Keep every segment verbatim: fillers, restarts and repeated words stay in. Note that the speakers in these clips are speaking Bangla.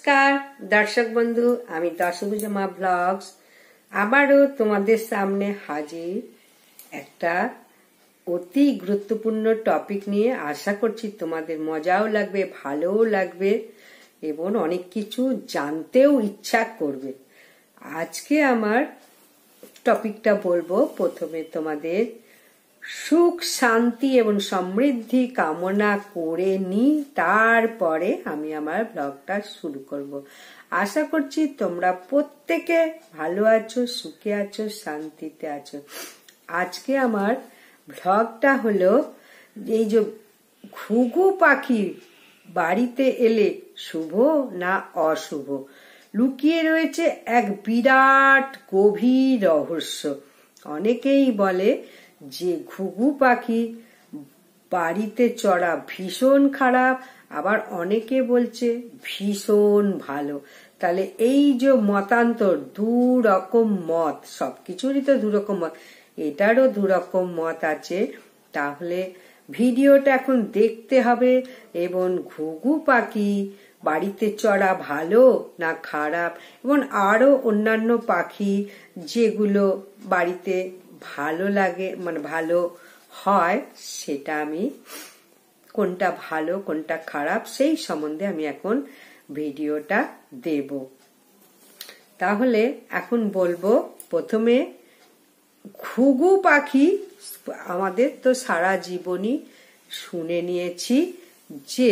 নমস্কার দর্শক বন্ধু, আমি দশভুজা মা ব্লগস আবারও তোমাদের সামনে হাজির একটা অতি গুরুত্বপূর্ণ টপিক নিয়ে। আশা করছি তোমাদের মজাও লাগবে, ভালোও লাগবে এবং অনেক কিছু জানতেও ইচ্ছা করবে। আজকে আমার টপিকটা বলবো, প্রথমে তোমাদের সুখ শান্তি এবং সমৃদ্ধি কামনা করে নি, তারপরে আমি আমার ব্লগটা শুরু করব। আশা করছি তোমরা প্রত্যেকে ভালো আছো, সুখে আছো, শান্তিতে আছো। আজকে আমার ব্লগটা হলো এই যে ঘুঘু পাখি বাড়িতে এলে শুভ না অশুভ, লুকিয়ে রয়েছে এক বিরাট গভীর রহস্য। অনেকেই বলে যে ঘুঘু পাখি বাড়িতে চড়া ভীষণ খারাপ, আবার অনেকে বলছে ভীষণ ভালো। তাহলে এই যে মতান্তর, দু রকম মত, সবকিছুরই তো দু রকম মত, এটারও দু রকম মত আছে। তাহলে ভিডিওটা এখন দেখতে হবে এবং ঘুঘু পাখি বাড়িতে চড়া ভালো না খারাপ, এবং আরো অন্যান্য পাখি যেগুলো বাড়িতে ভালো লাগে, মানে ভালো হয়, সেটা আমি কোনটা ভালো কোনটা খারাপ সেই সম্বন্ধে আমি এখন ভিডিওটা দেব। তাহলে এখন বলবো, প্রথমে ঘুঘু পাখি আমাদের তো সারা জীবনই শুনে নিয়েছি যে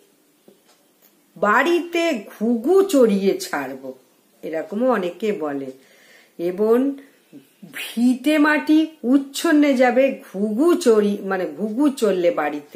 বাড়িতে ঘুঘু চড়িয়ে ছাড়বো, এরকমও অনেকে বলে, এবং ভিটে মাটি উচ্ছন্নে যাবে ঘুঘু চড়ি মানে ঘুঘু চললে বাড়িতে,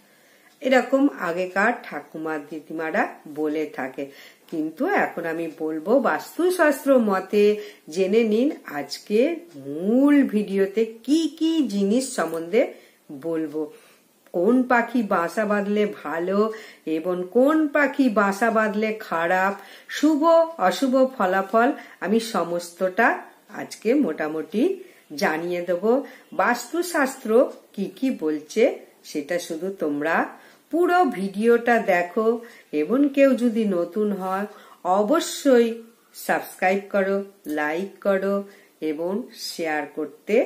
এরকম আগেকার ঠাকুমা দিদিমারা বলে থাকে। কিন্তু এখন আমি বলবো বাস্তুশাস্ত্র মতে, জেনে নিন আজকে মূল ভিডিওতে কি কি জিনিস সম্বন্ধে বলবো। কোন পাখি বাসা বাঁধলে ভালো এবং কোন পাখি বাসা বাঁধলে খারাপ, শুভ অশুভ ফলাফল আমি সমস্তটা আজকে মোটামুটি জানিয়ে দেব। বাস্তুশাস্ত্র কি কি বলছে সেটা শুধু তোমরা পুরো ভিডিওটা দেখো, এবং কেউ যদি নতুন হয় অবশ্যই সাবস্ক্রাইব করো, লাইক করো এবং শেয়ার করতে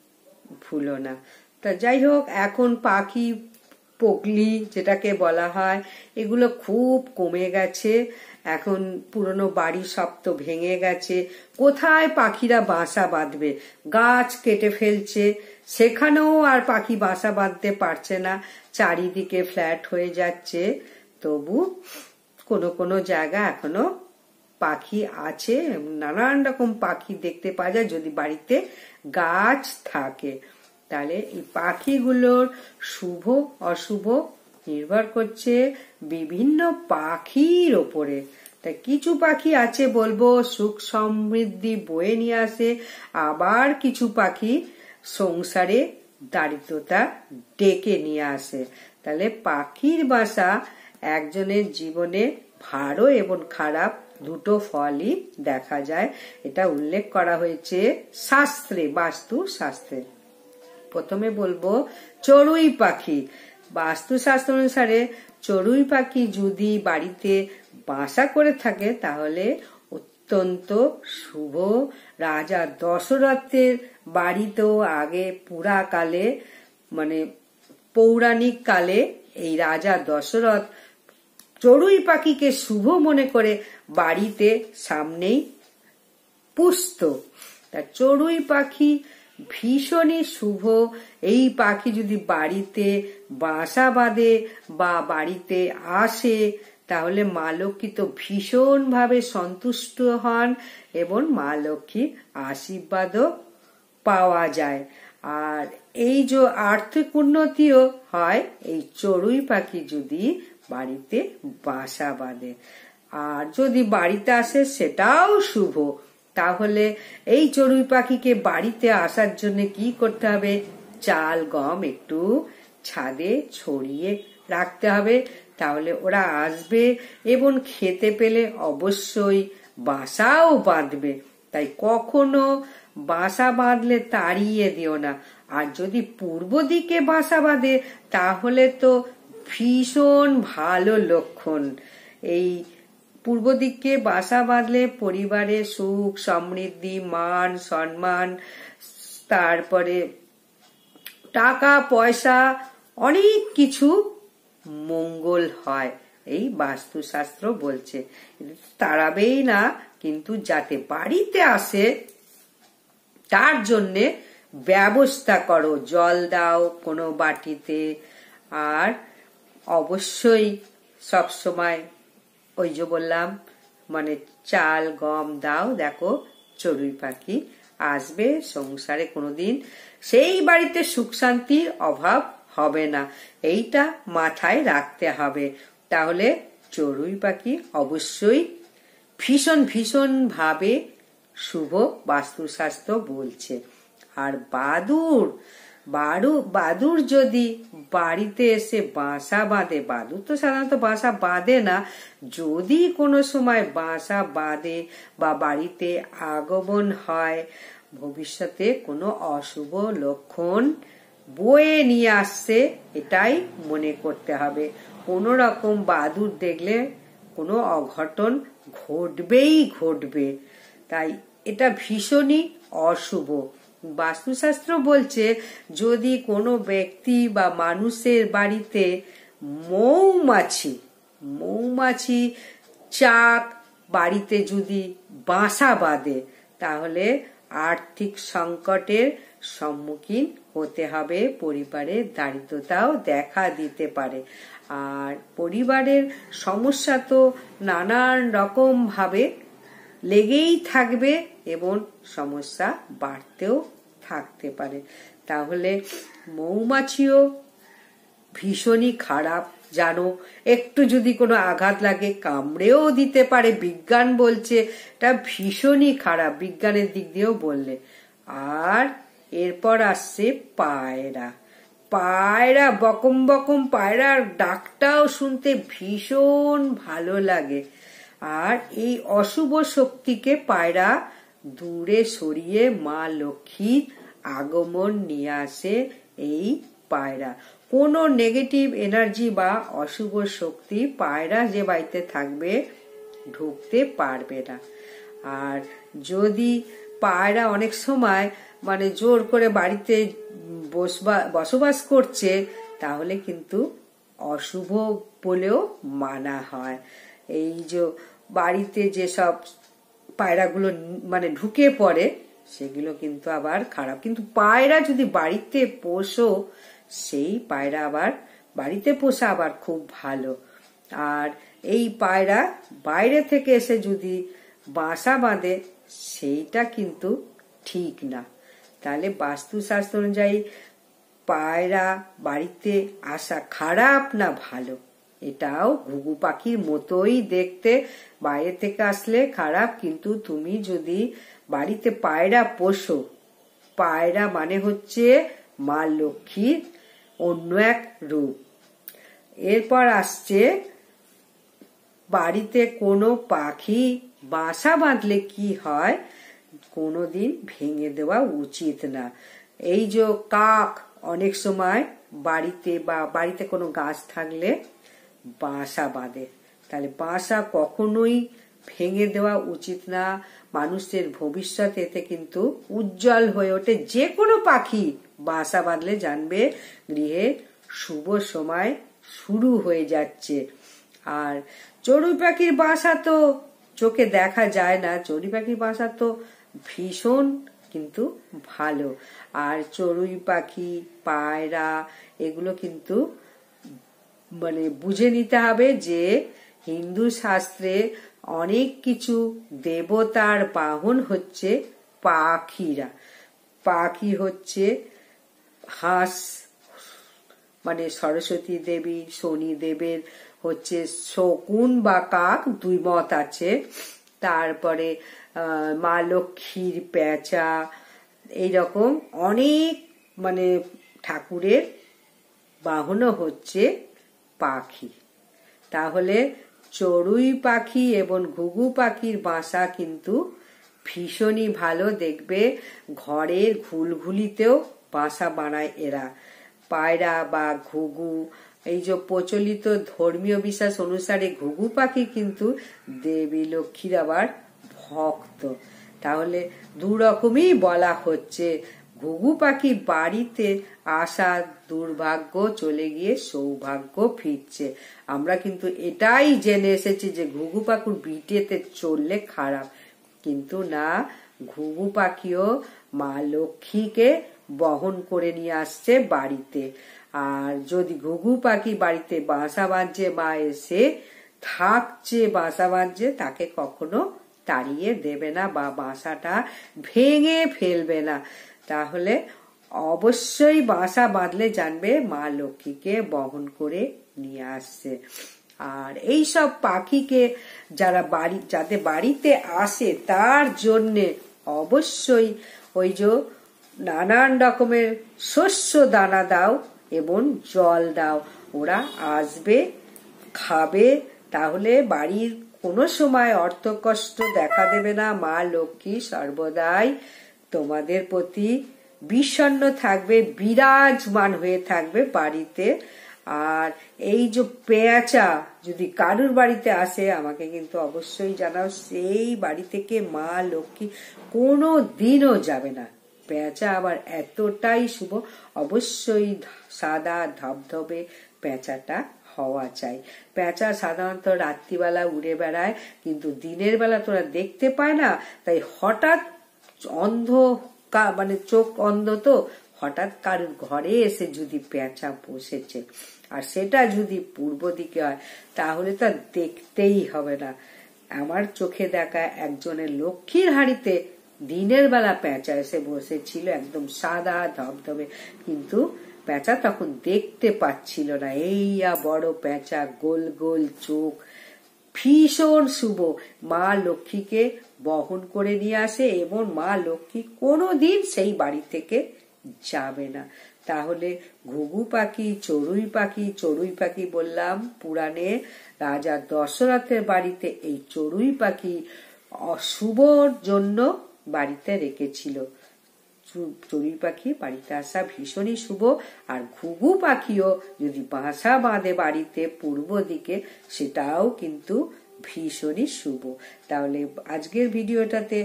ভুলো না। তা যাই হোক, এখন পাখি পগলি যেটাকে বলা হয়, এগুলো খুব কমে গেছে। এখন পুরনো বাড়ি সব তো ভেঙে গেছে, কোথায় পাখিরা বাসা বাঁধবে? গাছ কেটে ফেলছে, সেখানেও আর পাখি বাসা বাঁধতে পারছে না, চারিদিকে ফ্ল্যাট হয়ে যাচ্ছে। তবু কোনো কোনো জায়গা এখনো পাখি আছে, নানান রকম পাখি দেখতে পাওয়া যায় যদি বাড়িতে গাছ থাকে। তাহলে এই পাখিগুলোর শুভ অশুভ নির্ভর করছে বিভিন্ন পাখির ওপরে। তা কিছু পাখি আছে বলবো সুখ সমৃদ্ধি বয়ে নিয়ে আসে, আবার কিছু পাখি সংসারে দারিদ্রতা ডেকে নিয়ে আসে। তাহলে পাখির বাসা একজনের জীবনে ভালো এবং খারাপ দুটো ফলই দেখা যায়, এটা উল্লেখ করা হয়েছে শাস্ত্রে, বাস্তু শাস্ত্রে। প্রথমে বলবো চড়ুই পাখি। বাস্তুশাস্ত্র অনুসারে চড়ুই পাখি যদি বাড়িতে বাসা করে থাকে তাহলে অত্যন্ত শুভ। রাজা দশরথের বাড়িতেও আগে পুরাকালে, মানে পৌরাণিক কালে, এই রাজা দশরথ চড়ুই পাখিকে শুভ মনে করে বাড়িতে সামনেই পুষত। তা চড়ুই পাখি ভীষণই শুভ। এই পাখি যদি বাড়িতে বাসা বাঁধে বা বাড়িতে আসে তাহলে মা লক্ষ্মী তো ভীষণ ভাবে সন্তুষ্ট হন এবং মা লক্ষ্মীর আশীর্বাদও পাওয়া যায়। আর এই যে আর্থিক উন্নতিও হয় এই চড়ুই পাখি যদি বাড়িতে বাসা বাঁধে। আর যদি বাড়িতে আসে সেটাও শুভ। তাহলে এই চড়ুই পাখিকে বাড়িতে আসার জন্য কি করতে হবে? চাল গম একটু ছাদে ছড়িয়ে রাখতে হবে, তাহলে ওরা আসবে এবং খেতে পেলে অবশ্যই বাসাও বাঁধবে। তাই কখনো বাসা বাঁধলে তাড়িয়ে দিও না। আর যদি পূর্ব দিকে বাসা বাঁধে তাহলে তো ভীষণ ভালো লক্ষণ। এই পূর্ব দিকে বাসা বাঁধলে পরিবারে সুখ সমৃদ্ধি মান সম্মান তারপরে টাকা পয়সা অনেক কিছু মঙ্গল হয়, এই বাস্তুশাস্ত্র বলছে। তাড়াবেই না, কিন্তু যাতে বাড়িতে আসে তার জন্যে ব্যবস্থা করো, জল দাও কোনো বাটিতে। আর অবশ্যই সব সময় ওই যে বললাম মানে চাল গম দাও, দেখো চড়ুই পাখি আসবে সংসারে, কোনোদিন সেই বাড়িতে সুখ শান্তির অভাব হবে না, এইটা মাথায় রাখতে হবে। তাহলে চড়ুই পাখি অবশ্যই ভীষণ ভীষণ ভাবে শুভ বাস্তুশাস্ত্র বলছে। আর বাদুর বাড়ু বাদুর যদি বাড়িতে এসে বাসা বাঁধে, বাদুর তো সাধারণত বাসা বাঁধে না, যদি কোনো সময় বাসা বাঁধে বা বাড়িতে আগমন হয়, ভবিষ্যতে কোনো অশুভ লক্ষণ বয়ে নিয়ে আসছে, এটাই মনে করতে হবে। কোনো রকম বাদুর দেখলে কোনো অঘটন ঘটবেই ঘটবে, তাই এটা ভীষণই অশুভ। বাস্তুশাস্ত্র বলছে যদি কোনো ব্যক্তি বা মানুষের বাড়িতে মৌমাছি মৌমাছি চাক বাড়িতে যদি বাসা বাঁধে, তাহলে আর্থিক সংকটের সম্মুখীন হতে হবে, পরিবারে দারিদ্রতাও দেখা দিতে পারে। আর পরিবারের সমস্যা তো নানান রকম ভাবে লেগেই থাকবে এবং সমস্যা বাড়তেও থাকতে পারে। তাহলে মৌমাছিও ভীষণই খারাপ জানো, একটু যদি কোনো আঘাত লাগে কামড়েও দিতে পারে, বিজ্ঞান বলছে এটা ভীষণই খারাপ, বিজ্ঞানের দিক দিয়েও বললে। আর এরপর আসছে পায়রা। পায়রা বকম বকম পায়রার ডাকটাও শুনতে ভীষণ ভালো লাগে। আর এই অশুভ শক্তিকে পায়রা দূরে সরিয়ে মা লক্ষ্মীর আগমন নিয়ে আসে এই পায়রা। কোনো নেগেটিভ এনার্জি বা অশুভ শক্তি পায়রা যে বাড়িতে থাকবে ঢুকতে পারবে না। আর যদি পায়রা অনেক সময় মানে জোর করে বাড়িতে বসবাস করছে, তাহলে কিন্তু অশুভ বলেও মানা হয়। এই যে বাড়িতে যেসব পায়রাগুলো মানে ঢুকে পড়ে সেগুলো কিন্তু আবার খারাপ। কিন্তু পায়রা যদি বাড়িতে পোষো, সেই পায়রা আবার বাড়িতে পোষা আবার খুব ভালো। আর এই পায়রা বাইরে থেকে এসে যদি বাসা বাঁধে, সেইটা কিন্তু ঠিক না। তাহলে বাস্তুশাস্ত্র অনুযায়ী পায়রা বাড়িতে আসা খারাপ না ভালো, এটাও ঘুঘু পাখির মতোই দেখতে, বাইরে থেকে আসলে খারাপ। কিন্তু তুমি যদি বাড়িতে পায়রা পোষো, পায়রা মানে হচ্ছে মা লক্ষ্মীর অন্য এক রূপ। এরপর আসছে বাড়িতে কোনো পাখি বাসা বাঁধলে কি হয়, কোনোদিন ভেঙে দেওয়া উচিত না। এই যে কাক অনেক সময় বাড়িতে বা বাড়িতে কোনো গাছ থাকলে বাসা বাঁধে, তাহলে বাসা কখনোই ভেঙে দেওয়া উচিত না। মানুষের ভবিষ্যৎ এতে কিন্তু উজ্জ্বল হয়ে ওঠে। যে কোনো পাখি বাসা বাঁধলে জানবে গৃহে শুভ সময় শুরু হয়ে যাচ্ছে। আর চড়ুই পাখির বাসা তো চোখে দেখা যায় না, চড়ুই পাখির বাসা তো ভীষণ কিন্তু ভালো। আর চড়ুই পাখি পায়রা এগুলো কিন্তু মানে বুঝে নিতে হবে যে হিন্দু শাস্ত্রে অনেক কিছু দেবতার বাহন হচ্ছে পাখিরা। পাখি হচ্ছে হাঁস মানে সরস্বতী দেবী, শনি দেবের হচ্ছে শকুন বা কাক, দুই মত আছে। তারপরে মা লক্ষ্মীর পেঁচা, এইরকম অনেক মানে ঠাকুরের বাহনও হচ্ছে পাখি। তাহলে চড়ুই পাখি এবং ঘুঘু পাখির বাসা কিন্তু ভীষণই ভালো। দেখবে ঘরের ঘুলঘুলিতেও বাসা বানায় এরা। পায়রা বা ঘুঘু এই যে প্রচলিত ধর্মীয় বিশ্বাস অনুসারে ঘুঘু পাখি কিন্তু দেবী লক্ষ্মীর আবার ভক্ত। তাহলে দু রকমই বলা হচ্ছে, ঘুঘু পাখি বাড়িতে আসা দুর্ভাগ্য চলে গিয়ে সৌভাগ্য ফিরছে। আমরা কিন্তু এটাই জেনে এসেছি যে ঘুঘু পাখির ভিটেতে চললে খারাপ, কিন্তু না, ঘুঘু পাখিও মা লক্ষ্মীকে বহন করে নিয়ে আসছে বাড়িতে। আর যদি ঘুঘু পাখি বাড়িতে বাসা বাঁধছে বা এসে থাকছে বাসা বাঁধছে, তাকে কখনো তাড়িয়ে দেবে না বা বাসাটা ভেঙে ফেলবে না। তাহলে অবশ্যই বাসা বাঁধলে জানবে মা লক্ষ্মীকে বহন করে নিয়ে আসছে। আর এই সব পাখিকে যারা বাড়ি যাদের বাড়িতে আসে তার জন্যে অবশ্যই ওই যে নানান রকমের শস্য দানা দাও এবং জল দাও, ওরা আসবে খাবে, তাহলে বাড়ির কোনো সময় অর্থ কষ্ট দেখা দেবে না। মা লক্ষ্মী সর্বদাই তোমাদের প্রতি বিষণ্ণ থাকবে, বিরাজমান হয়ে থাকবে বাড়িতে। আর এই যে পেঁচা যদি কারুর বাড়িতে আসে আমাকে কিন্তু অবশ্যই জানাও, সেই বাড়ি থেকে মা লক্ষ্মী কোনো দিনও যাবে না। পেঁচা আবার এতটাই শুভ, অবশ্যই সাদা ধবধবে পেঁচাটা হওয়া চাই। পেঁচা সাধারণত রাত্রিবেলা উড়ে বেড়ায়, কিন্তু দিনের বেলা তোরা দেখতে পায় না, তাই হঠাৎ অন্ধ মানে চোখ অন্ধ, তো হঠাৎ কারুর ঘরে এসে যদি পেঁচা বসেছে আর সেটা যদি পূর্ব দিকে হয় তাহলে তা দেখতেই হবে না। আমার চোখে দেখা একজনের লক্ষ্মীর হাড়িতে দিনের বেলা পেঁচা এসে বসেছিল, একদম সাদা ধবধবে, কিন্তু পেঁচা তখন দেখতে পাচ্ছিল না। এইয়া বড় পেঁচা, গোল গোল চোখ, ভীষণ শুভ, মা লক্ষ্মীকে বহন করে নিয়ে আসে এবং মা লক্ষ্মী কোনোদিন সেই বাড়ি থেকে যাবে না। তাহলে ঘুঘু পাখি, চড়ুই পাখি, চড়ুই পাখি বললাম পুরাণে রাজা দশরথের বাড়িতে এই চড়ুই পাখি অশুভর জন্য বাড়িতে রেখেছিল। চড়ুই পাখি বাড়িতে আসা ভীষণই শুভ। আর ঘুঘু পাখিও যদি বাসা বাঁধে বাড়িতে পূর্ব দিকে, সেটাও কিন্তু ভীষণই শুভ। তাহলে আজকের ভিডিওটাতে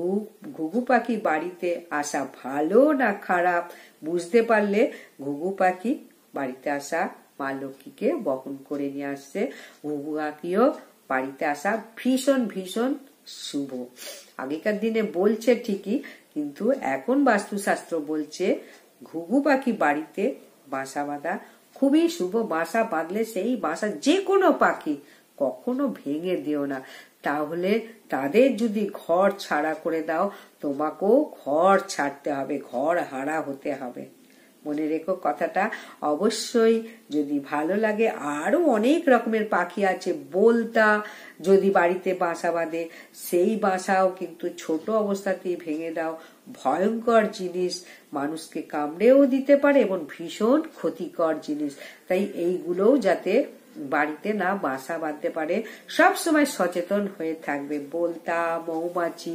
ঘুঘু পাখি বাড়িতে আসা ভালো না খারাপ বুঝতে পারলে, ঘুঘু পাখি বাড়িতে আসা মা লক্ষ্মীকে বহন করে নিয়ে আসছে, ঘুঘু পাখিও বাড়িতে আসা ভীষণ ভীষণ শুভ। আগেকার দিনে বলছে ঠিকই, কিন্তু এখন বাস্তুশাস্ত্র বলছে ঘুঘু পাখি বাড়িতে বাসা বাঁধা খুবই শুভ। বাসা বাঁধলে সেই বাসা যে কোনো পাখি কখনো ভেঙে দিও না, তাহলে তাদের যদি ঘর ছাড়া করে দাও তোমাকেও ঘর ছাড়তে হবে, ঘর হারা হতে হবে। মনে রেখো কথাটা অবশ্যই। যদি ভালো লাগে, আরো অনেক রকমের পাখি আছে, বলতা যদি বাড়িতে বাসা বাঁধে সেই বাসাও কিন্তু ছোট অবস্থাতেই ভেঙে দাও। ভয়ঙ্কর জিনিস, মানুষকে কামড়েও দিতে পারে এবং ভীষণ ক্ষতিকর জিনিস, তাই এইগুলোও যাতে বাড়িতে না বাসা বাঁধতে পারে সব সময় সচেতন হয়ে থাকবে। বলতা, মৌমাছি,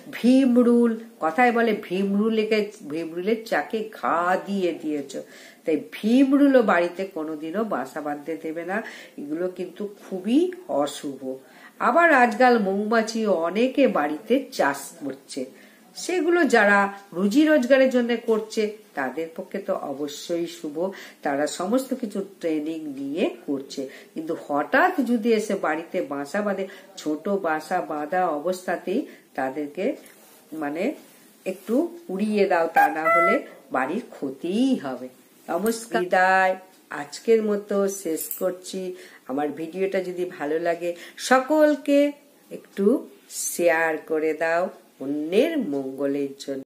ভীমরুল, কথায় বলে ভীমরুলকে ভীমরুলের চাকে ঘা দিয়ে দিয়েছ, তাই ভীমরুলও বাড়িতে কোনোদিনও বাসা বাঁধতে দেবে না, এগুলো কিন্তু খুবই অশুভ। আবার আজকাল মৌমাছি অনেকে বাড়িতে চাষ করছে, সেগুলো যারা রুজি রোজগারের জন্য করছে তাদের পক্ষে তো অবশ্যই শুভ, তারা সমস্ত কিছু ট্রেনিং নিয়ে করছে। কিন্তু হঠাৎ যদি এসে বাড়িতে বাসা বাঁধে, ছোট বাসা বাঁধা অবস্থাতেই তাদেরকে মানে একটু উড়িয়ে দাও, তা না হলে বাড়ির ক্ষতিই হবে। নমস্কার, বিদায়, আজকের মতো শেষ করছি। আমার ভিডিওটা যদি ভালো লাগে সকলকে একটু শেয়ার করে দাও অন্যের মঙ্গলের জন্য।